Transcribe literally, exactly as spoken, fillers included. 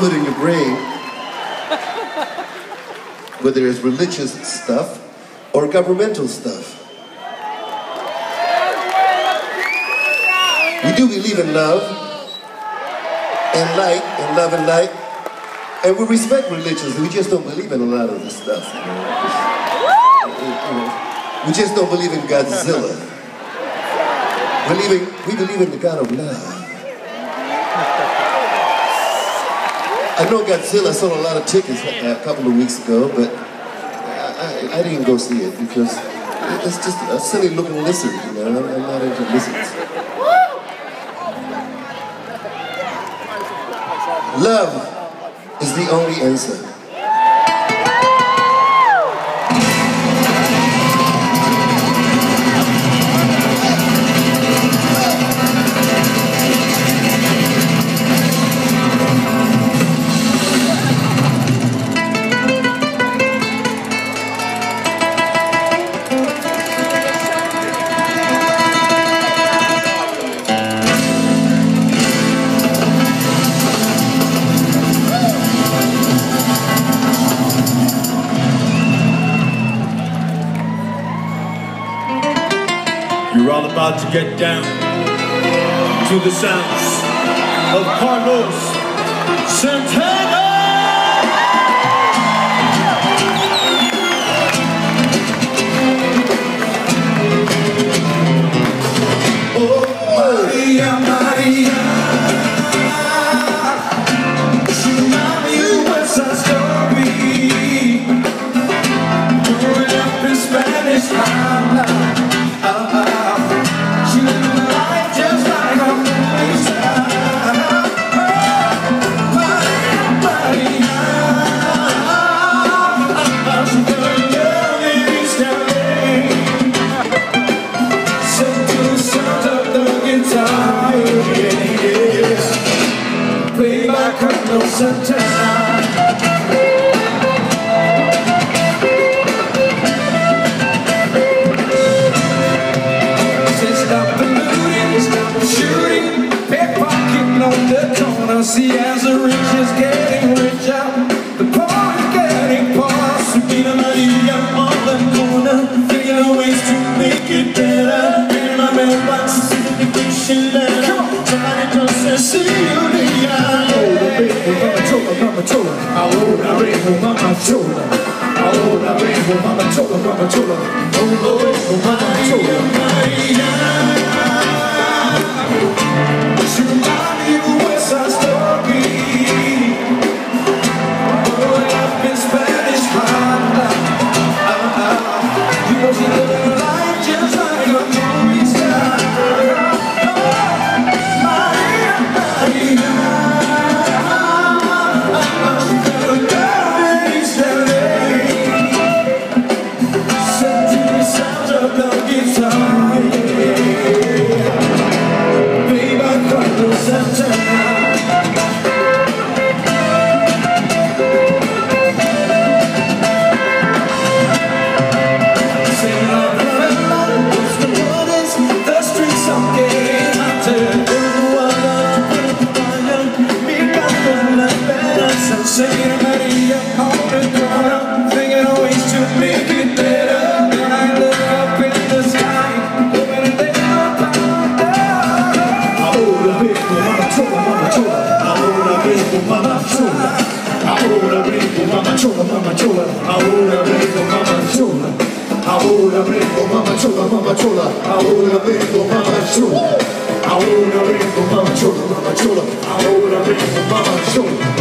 put in your brain, whether it's religious stuff or governmental stuff. We do believe in love and light and love and light, and we respect religions. We just don't believe in a lot of this stuff. You know? You know, we just don't believe in Godzilla. Believing, we believe in the God of love. I know Godzilla sold a lot of tickets a couple of weeks ago, but I, I, I didn't go see it because it's just a silly looking lizard, you know. I'm, I'm not into lizards. Love is the only answer. You're all about to get down to the sounds of Carlos Santana! Oh, Maria, Maria, she reminded me of West Side Story, growing up in Spanish Harlem. Carlos Santana. Say stop the looting, stop the shooting, pickpocketing on the corner. See as the rich is getting richer, the poor is getting poorer. Subida Maria on the corner, figuring out ways to make it better. In my mailbox, the dictation letter. Somebody just says, see you later. Mama chola, ahora vengo mama chola, ahora vengo mama chola, mama chola, ahora vengo mama chola. She reminded me of West Side Story, growing up in Spanish Harlem. You know she lived her life just like a movie star. Maria, Maria. Singing Maria on the corner, thinking of ways to make it better. When I look up in the sky, hoping that they will come down. Ahora vengo mama chola, mama chola. Ahora vengo mama chola. Ahora vengo mama chola, mama chola. Ahora vengo mama chola. Ahora vengo mama chola, mama chola. Ahora vengo mama chola. Ahora vengo mama chola, mama chola. Ahora vengo mama chola.